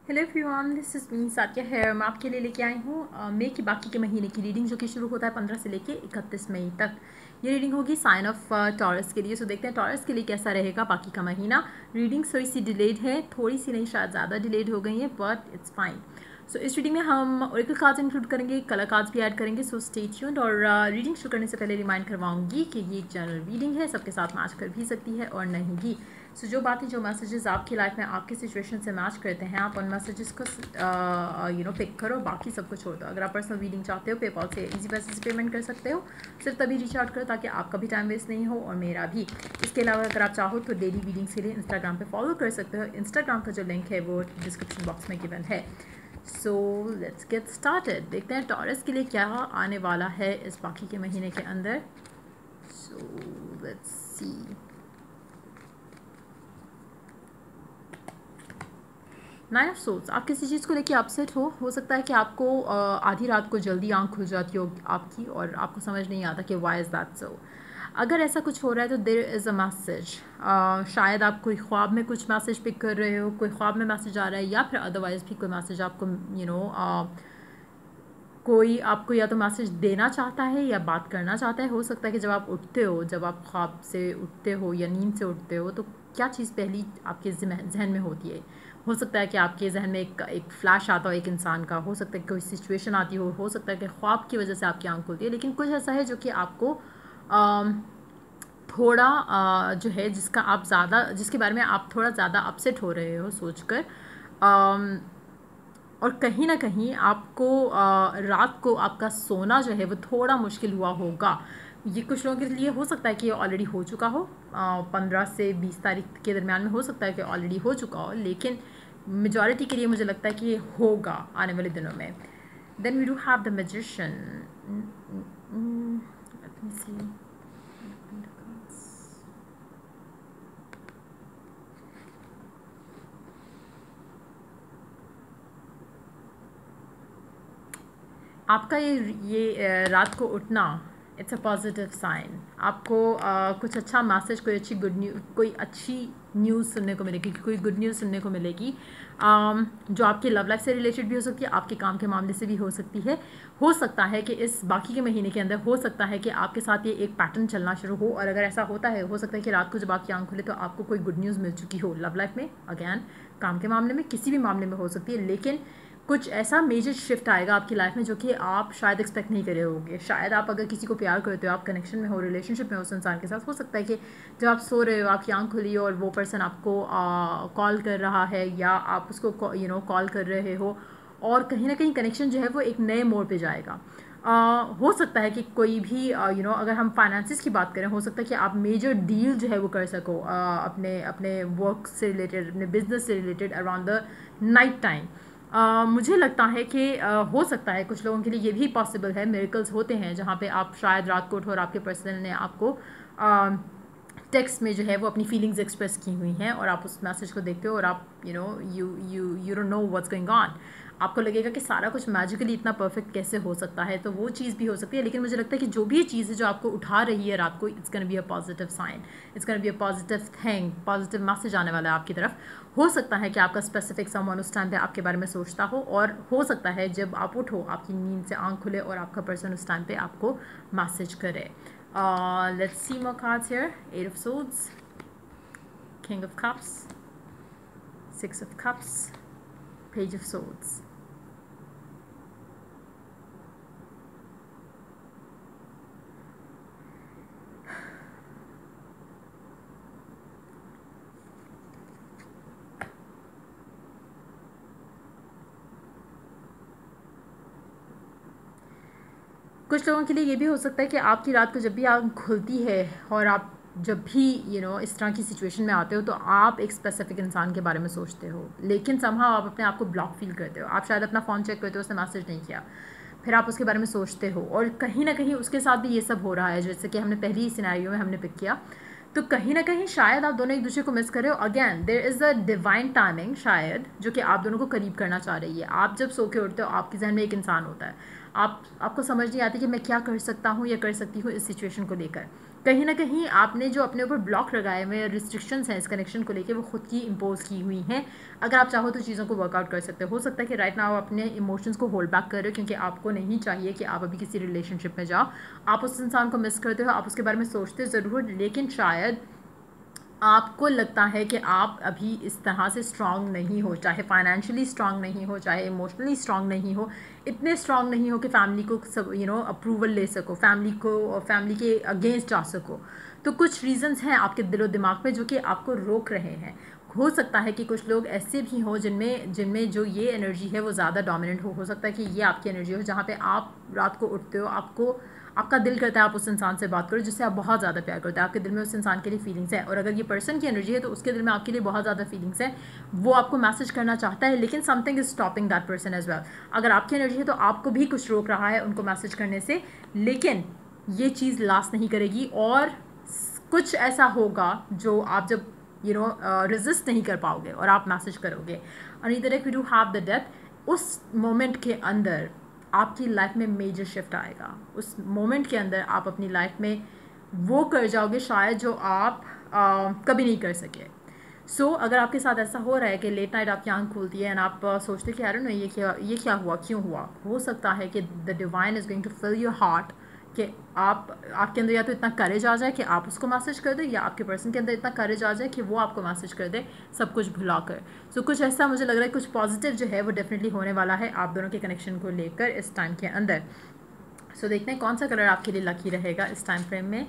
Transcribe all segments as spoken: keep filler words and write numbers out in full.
Hello everyone, this is me Satya है। मैं आपके लिए लेके आई हूँ अ, मई की बाकी के महीने की रीडिंग, जो कि शुरू होता है पंद्रह से लेके इकतीस मई तक। ये रीडिंग होगी साइन ऑफ टॉरस के लिए। सो देखते हैं टॉरस के लिए कैसा रहेगा बाकी का महीना। रीडिंग थोड़ी सी डिलेड है, थोड़ी सी नहीं, शायद ज़्यादा डिलेड हो गई है, बट इट्स फाइन। सो इस रीडिंग में हम ओरेकल कार्ड्स इंक्लूड करेंगे, कलर कार्ड्स भी ऐड करेंगे। So stay tuned. और रीडिंग शुरू करने से पहले रिमाइंड करवाऊंगी कि ये एक जनरल रीडिंग है, सबके साथ मैच कर भी सकती है और नहीं भी। सो so, जो बातें, जो मैसेजेस आपकी लाइफ में आपकी सिचुएशन से मैच करते हैं, आप उन मैसेजेस को यू नो पिक करो, बाकी सब कुछ छोड़ दो। अगर आप पर्सनल रीडिंग चाहते हो, पेपॉल से इजी पैसे से पेमेंट कर सकते हो। सिर्फ तभी रीच आउट करो ताकि आपका भी टाइम वेस्ट नहीं हो और मेरा भी। इसके अलावा अगर आप चाहो तो डेली रीडिंग्स के लिए इंस्टाग्राम पे फॉलो कर सकते हो। इंस्टाग्राम का जो लिंक है वो डिस्क्रिप्शन बॉक्स में गिवन है। So let's get started. देखते हैं टॉरस के लिए क्या आने वाला है इस बाकी के महीने के अंदर। So let's see. Nine of swords. आप किसी चीज़ को लेके अपसेट हो हो सकता है कि आपको आधी रात को जल्दी आंख खुल जाती हो आपकी और आपको समझ नहीं आता कि वाई इज़ दैट सो। अगर ऐसा कुछ हो रहा है तो देर इज़ अ मैसेज। शायद आप कोई ख्वाब में कुछ मैसेज पिक कर रहे हो, कोई ख्वाब में मैसेज आ रहा है, या फिर अदरवाइज़ भी कोई मैसेज आपको यू नो कोई आपको या तो मैसेज देना चाहता है या बात करना चाहता है। हो सकता है कि जब आप उठते हो, जब आप ख्वाब से उठते हो या नींद से उठते हो, तो क्या चीज़ पहली आपके जहन में होती है। हो सकता है कि आपके जहन में एक एक फ्लैश आता हो एक इंसान का, हो सकता है कि कोई सिचुएशन आती हो हो सकता है कि ख्वाब की वजह से आपकी आंख खुलती है। लेकिन कुछ ऐसा है जो कि आपको आम, थोड़ा आ, जो है जिसका आप ज़्यादा जिसके बारे में आप थोड़ा ज़्यादा अपसेट हो रहे हो सोचकर। आम, और कहीं ना कहीं आपको आ, रात को आपका सोना जो है वो थोड़ा मुश्किल हुआ होगा। ये कुछ लोगों के लिए हो सकता है कि ये ऑलरेडी हो चुका हो, पंद्रह से बीस तारीख के दरमियान में हो सकता है कि ऑलरेडी हो चुका हो, लेकिन मेजॉरिटी के लिए मुझे लगता है कि ये होगा आने वाले दिनों में। Then we do have the magician. Let me see. आपका ये ये रात को उठना, इट्स अ पॉजिटिव साइन। आपको uh, कुछ अच्छा मैसेज, कोई अच्छी गुड न्यूज़, कोई अच्छी न्यूज़ सुनने को मिलेगी, कोई गुड न्यूज़ सुनने को मिलेगी, um, जो आपके लव लाइफ से रिलेटेड भी हो सकती है, आपके काम के मामले से भी हो सकती है। हो सकता है कि इस बाकी के महीने के अंदर हो सकता है कि आपके साथ ये एक पैटर्न चलना शुरू हो, और अगर ऐसा होता है हो सकता है कि रात को जब आपकी आंख खुले तो आपको कोई गुड न्यूज़ मिल चुकी हो लव लाइफ में, अगैन काम के मामले में, किसी भी मामले में हो सकती है। लेकिन कुछ ऐसा मेजर शिफ्ट आएगा आपकी लाइफ में जो कि आप शायद एक्सपेक्ट नहीं करे होगे। शायद आप अगर किसी को प्यार करते हो, आप कनेक्शन में हो, रिलेशनशिप में हो उस इंसान के साथ, हो सकता है कि जब आप सो रहे हो, आपकी आंख खुली हो और वो पर्सन आपको कॉल कर रहा है या आप उसको यू नो कॉल कर रहे हो, और कहीं ना कहीं कनेक्शन जो है वो एक नए मोड़ पे जाएगा। Uh, हो सकता है कि कोई भी you uh, know you know, अगर हम फाइनेंसिस की बात करें, हो सकता है कि आप मेजर डील जो है वो कर सको uh, अपने अपने वर्क से रिलेटेड, अपने बिजनेस से related around the night time. Uh, मुझे लगता है कि uh, हो सकता है कुछ लोगों के लिए ये भी पॉसिबल है। मिरेकल्स होते हैं जहाँ पे आप शायद रात को उठो और आपके पर्सन ने आपको टेक्स्ट uh, में जो है वो अपनी फीलिंग्स एक्सप्रेस की हुई हैं, और आप उस मैसेज को देखते हो और आप you know you you you don't know what's going on. आपको लगेगा कि सारा कुछ मैजिकली इतना परफेक्ट कैसे हो सकता है, तो वो चीज़ भी हो सकती है। लेकिन मुझे लगता है कि जो भी ये चीज़ है जो आपको उठा रही है रात को, it's gonna be a positive sign, it's gonna be a positive thing, positive message आने वाला है आपकी तरफ। हो सकता है कि आपका स्पेसिफिक समवन उस टाइम पे आपके बारे में सोचता हो, और हो सकता है जब आप उठो, आपकी नींद से आंख खुले और आपका पर्सन उस टाइम पे आपको मैसेज करे। Let's see more cards here. Eight of swords, king of cups, six of cups, page of swords. कुछ लोगों के लिए ये भी हो सकता है कि आपकी रात को जब भी आँख खुलती है और आप जब भी यू नो इस तरह की सिचुएशन में आते हो, तो आप एक स्पेसिफिक इंसान के बारे में सोचते हो, लेकिन समहाउ आप अपने आप को ब्लॉक फील करते हो। आप शायद अपना फ़ोन चेक करते हो, उसने मैसेज नहीं किया, फिर आप उसके बारे में सोचते हो, और कहीं ना कहीं उसके साथ भी ये सब हो रहा है जैसे कि हमने पहली सिनेरियो में हमने पिक किया। तो कहीं ना कहीं शायद आप दोनों एक दूसरे को मिस कर रहे हो। Again there is a divine timing शायद, जो कि आप दोनों को करीब करना चाह रही है। आप जब सो के उठते हो, आपके जहन में एक इंसान होता है, आप आपको समझ नहीं आती कि मैं क्या कर सकता हूँ या कर सकती हूँ इस सिचुएशन को लेकर। कहीं ना कहीं आपने जो अपने ऊपर ब्लॉक लगाए हुए रिस्ट्रिक्शंस हैं इस कनेक्शन को लेके वो खुद की इम्पोज की हुई हैं। अगर आप चाहो तो चीज़ों को वर्कआउट कर सकते हो सकता है कि राइट नाउ आप अपने इमोशंस को होल्ड बैक कर रहे हो क्योंकि आपको नहीं चाहिए कि आप अभी किसी रिलेशनशिप में जाओ। आप उस इंसान को मिस करते हो, आप उसके बारे में सोचते ज़रूर, लेकिन शायद आपको लगता है कि आप अभी इस तरह से स्ट्रांग नहीं हो, चाहे फाइनेंशियली स्ट्रांग नहीं हो, चाहे इमोशनली स्ट्रांग नहीं हो, इतने स्ट्रांग नहीं हो कि फैमिली को सब यू नो अप्रूवल ले सको, फैमिली को फैमिली के अगेंस्ट जा सको। तो कुछ रीजंस हैं आपके दिलो दिमाग में जो कि आपको रोक रहे हैं। हो सकता है कि कुछ लोग ऐसे भी हों जिनमें जिनमें जो ये एनर्जी है वो ज़्यादा डोमिनेंट हो हो सकता है कि ये आपकी एनर्जी हो जहाँ पे आप रात को उठते हो, आपको आपका दिल करता है आप उस इंसान से बात करो जिससे आप बहुत ज़्यादा प्यार करते हैं, आपके दिल में उस इंसान के लिए फीलिंग्स है, और अगर ये पर्सन की एनर्जी है तो उसके दिल में आपके लिए बहुत ज़्यादा फीलिंग्स है, वो आपको मैसेज करना चाहता है, लेकिन something is stopping that person as well. अगर आपकी एनर्जी है तो आपको भी कुछ रोक रहा है उनको मैसेज करने से, लेकिन ये चीज़ लास्ट नहीं करेगी और कुछ ऐसा होगा जो आप जब यू नो रेजिस्ट नहीं कर पाओगे और आप मैसेज करोगे। Another if you do have the death, उस मोमेंट के अंदर आपकी लाइफ में मेजर शिफ्ट आएगा। उस मोमेंट के अंदर आप अपनी लाइफ में वो कर जाओगे शायद जो आप आ, कभी नहीं कर सके। सो so, अगर आपके साथ ऐसा हो रहा है कि लेट नाइट आपकी आंख खुलती है एंड आप uh, सोचते कि यार ना ये क्या ये क्या हुआ, क्यों हुआ, हो सकता है कि the divine is going to fill your heart कि आप आपके अंदर या तो इतना करेज आ जाए कि आप उसको मैसेज कर दे, या आपके पर्सन के अंदर इतना करेज आ जाए कि वो आपको मैसेज कर दे सब कुछ भुला कर। सो so, कुछ ऐसा मुझे लग रहा है कुछ पॉजिटिव जो है वो डेफिनेटली होने वाला है आप दोनों के कनेक्शन को लेकर इस टाइम के अंदर। सो so, देखते हैं कौन सा कलर आपके लिए लकी रहेगा इस टाइम फ्रेम में।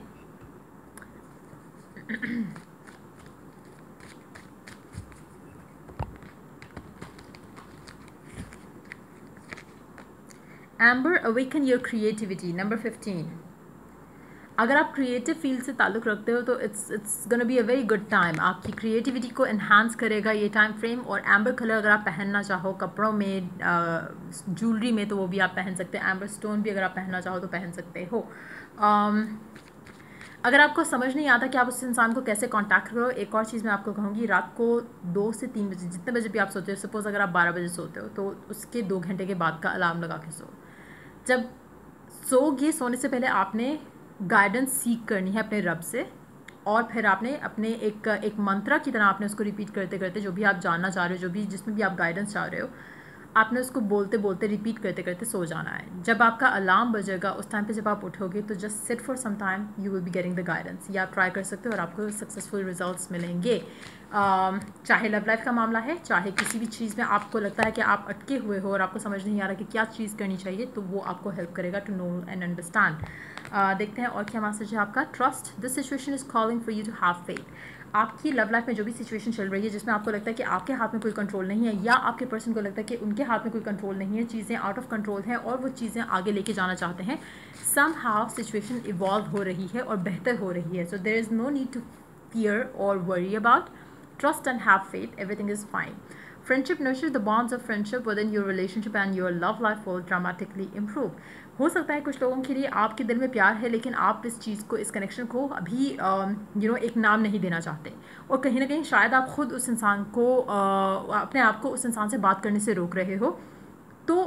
Amber, awaken your creativity, number fifteen. अगर आप क्रिएटिव फील्ड से ताल्लुक़ रखते हो तो it's it's gonna be a very good time, आपकी क्रिएटिविटी को इन्हांस करेगा ये टाइम फ्रेम। और एम्बर कलर अगर आप पहनना चाहो कपड़ों में, ज्वेलरी में, तो वो भी आप पहन सकते हैं। एम्बर स्टोन भी अगर आप पहनना चाहो तो पहन सकते हो। um, अगर आपको समझ नहीं आता कि आप उस इंसान को कैसे कांटेक्ट करो, एक और चीज़ मैं आपको कहूँगी, रात को दो से तीन बजे जितने बजे भी आप सोते हो, सपोज़ अगर आप बारह बजे सोते हो तो उसके दो घंटे के बाद का अलार्म लगा के सो। जब सोगे सोने से पहले आपने गाइडेंस सीख करनी है अपने रब से, और फिर आपने अपने एक एक मंत्रा की तरह आपने उसको रिपीट करते करते जो भी आप जानना चाह रहे हो, जो भी जिसमें भी आप गाइडेंस चाह रहे हो, आपने उसको बोलते बोलते रिपीट करते करते सो जाना है। जब आपका अलार्म बजेगा उस टाइम पे जब आप उठोगे तो just sit for some time, you will be getting the guidance. ये आप ट्राई कर सकते हो और आपको सक्सेसफुल रिजल्ट्स मिलेंगे। uh, चाहे लव लाइफ का मामला है, चाहे किसी भी चीज़ में आपको लगता है कि आप अटके हुए हो और आपको समझ नहीं आ रहा कि क्या चीज़ करनी चाहिए, तो वो आपको हेल्प करेगा टू नो एंड अंडरस्टैंड। देखते हैं और क्या मैसेज है आपका। Trust, this situation is calling for you to have faith. आपकी लव लाइफ में जो भी सिचुएशन चल रही है जिसमें आपको लगता है कि आपके हाथ में कोई कंट्रोल नहीं है, या आपके पर्सन को लगता है कि उनके हाथ में कोई कंट्रोल नहीं है, चीज़ें आउट ऑफ कंट्रोल हैं और वो चीज़ें आगे लेके जाना चाहते हैं, सम हाउ सिचुएशन इवॉल्व हो रही है और बेहतर हो रही है। So there is no need to fear और worry about, trust and have faith, everything is fine. Friendship nurture the bonds of friendship within your relationship and your love life will dramatically improve. हो सकता है कुछ लोगों के लिए आपके दिल में प्यार है लेकिन आप इस चीज़ को, इस कनेक्शन को अभी यू नो एक नाम नहीं देना चाहते, और कहीं ना कहीं शायद आप खुद उस इंसान को uh, अपने आप को उस इंसान से बात करने से रोक रहे हो। तो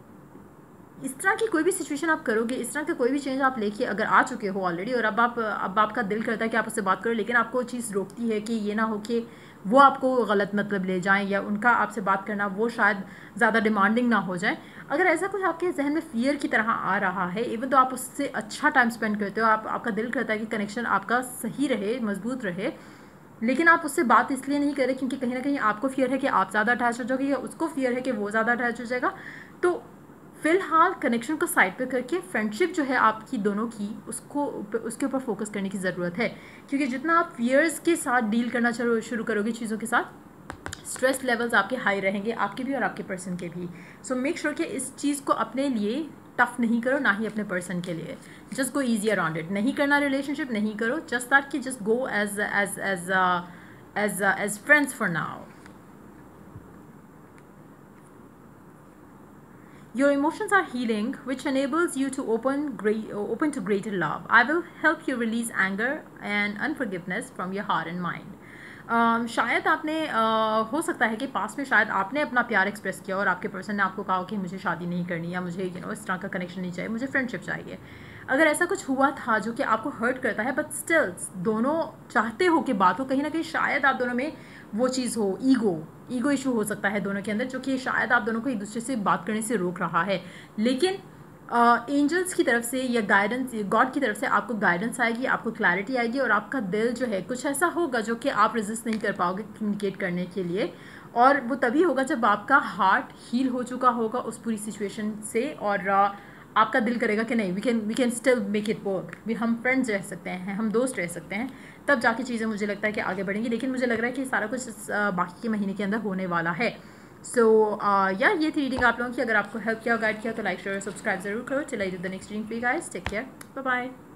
इस तरह की कोई भी सिचुएशन आप करोगे, इस तरह का कोई भी चेंज आप लेके अगर आ चुके हो ऑलरेडी और अब आप अब आपका दिल करता है कि आप उससे बात करो, लेकिन आपको चीज़ रोकती है कि ये ना हो कि वो आपको गलत मतलब ले जाएं या उनका आपसे बात करना वो शायद ज़्यादा डिमांडिंग ना हो जाए। अगर ऐसा कुछ आपके जहन में फियर की तरह आ रहा है, इवन तो आप उससे अच्छा टाइम स्पेंड करते हो, आप आपका दिल करता है कि कनेक्शन आपका सही रहे, मजबूत रहे, लेकिन आप उससे बात इसलिए नहीं करें क्योंकि कहीं ना कहीं आपको फियर है कि आप ज़्यादा अटैच हो जाओगे या उसको फियर है कि वो ज़्यादा अटैच हो जाएगा, तो फ़िलहाल कनेक्शन को साइड पे करके फ्रेंडशिप जो है आपकी दोनों की, उसको उसके ऊपर फोकस करने की ज़रूरत है। क्योंकि जितना आप फियर्स के साथ डील करना शुरू करोगे चीज़ों के साथ, स्ट्रेस लेवल्स आपके हाई रहेंगे, आपके भी और आपके पर्सन के भी। सो मेक श्योर कि इस चीज़ को अपने लिए टफ नहीं करो, ना ही अपने पर्सन के लिए। Just go easy around it. नहीं करना रिलेशनशिप, नहीं करो, जस्ट दैट कि just go as as as as as friends for now. Your emotions are healing, which enables you to open great, open to greater love. I will help you release anger and unforgiveness from your heart and mind. um, शायद आपने uh, हो सकता है कि पास में शायद आपने अपना प्यार एक्सप्रेस किया और आपके पर्सन ने आपको कहा कि मुझे शादी नहीं करनी या मुझे यू नो इस तरह का कनेक्शन नहीं चाहिए, मुझे फ्रेंडशिप चाहिए। अगर ऐसा कुछ हुआ था जो कि आपको हर्ट करता है, बट स्टिल दोनों चाहते हो कि बात हो, कहीं ना कहीं शायद आप दोनों में वो चीज़ हो, ईगो ईगो इशू हो सकता है दोनों के अंदर, जो कि शायद आप दोनों को एक दूसरे से बात करने से रोक रहा है। लेकिन एंजल्स uh, की तरफ से या गाइडेंस, गॉड की तरफ से आपको गाइडेंस आएगी, आपको क्लैरिटी आएगी और आपका दिल जो है कुछ ऐसा होगा जो कि आप रेजिस्ट नहीं कर पाओगे कम्युनिकेट करने के लिए। और वो तभी होगा जब आपका हार्ट हील हो चुका होगा उस पूरी सिचुएशन से, और uh, आपका दिल करेगा कि नहीं, we can we can still make it work, भी हम फ्रेंड्स रह सकते हैं, हम दोस्त रह सकते हैं। तब जाके चीज़ें मुझे लगता है कि आगे बढ़ेंगी। लेकिन मुझे लग रहा है कि सारा कुछ इस, uh, बाकी के महीने के अंदर होने वाला है। सो so, या uh, ये थी रीडिंग आप लोगों की। अगर आपको हेल्प किया, गाइड किया तो लाइक शेयर सब्सक्राइब जरूर करो। Till I do the next reading, please guys take care, bye bye.